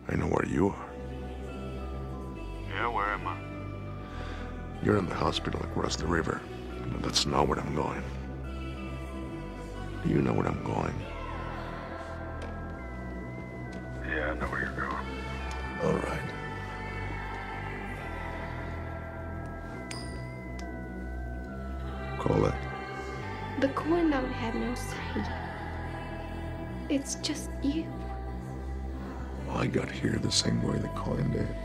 I know where you are. Yeah, where am I? You're in the hospital across the river. But that's not where I'm going. You know where I'm going. Yeah, I know where you're going. All right. Call it. The coin don't have no say. It's just you. I got here the same way the coin did.